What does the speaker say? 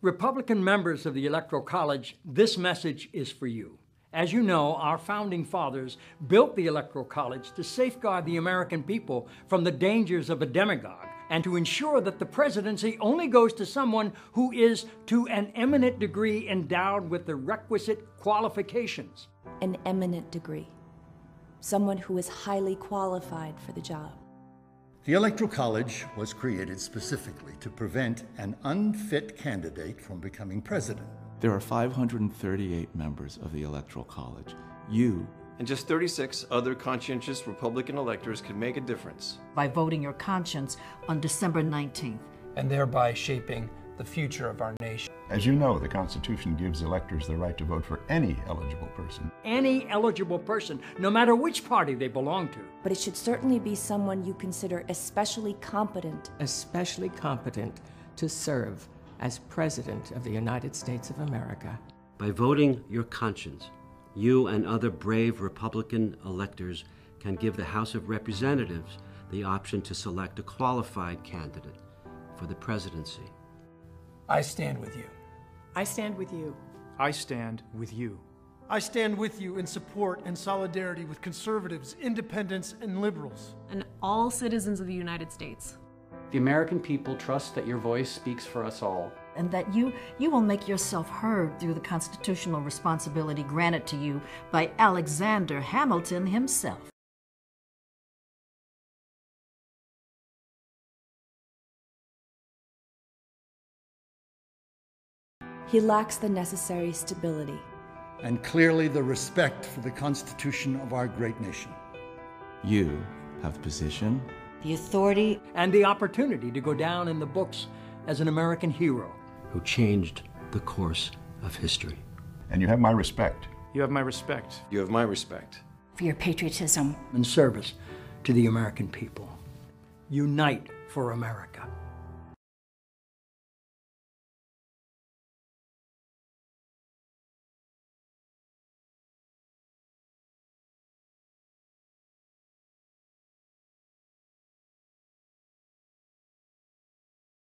Republican members of the Electoral College, this message is for you. As you know, our founding fathers built the Electoral College to safeguard the American people from the dangers of a demagogue and to ensure that the presidency only goes to someone who is, to an eminent degree, endowed with the requisite qualifications. An eminent degree. Someone who is highly qualified for the job. The Electoral College was created specifically to prevent an unfit candidate from becoming president. There are 538 members of the Electoral College. You and just 36 other conscientious Republican electors can make a difference. By voting your conscience on December 19th. And thereby shaping the future of our nation. As you know, the Constitution gives electors the right to vote for any eligible person. Any eligible person, no matter which party they belong to. But it should certainly be someone you consider especially competent. Especially competent to serve as President of the United States of America. By voting your conscience, you and other brave Republican electors can give the House of Representatives the option to select a qualified candidate for the presidency. I stand with you. I stand with you. I stand with you. I stand with you in support and solidarity with conservatives, independents, and liberals. And all citizens of the United States. The American people trust that your voice speaks for us all. And that you will make yourself heard through the constitutional responsibility granted to you by Alexander Hamilton himself. He lacks the necessary stability. And clearly the respect for the Constitution of our great nation. You have position, the authority, and the opportunity to go down in the books as an American hero who changed the course of history. And you have my respect. You have my respect. You have my respect. For your patriotism and service to the American people. Unite for America.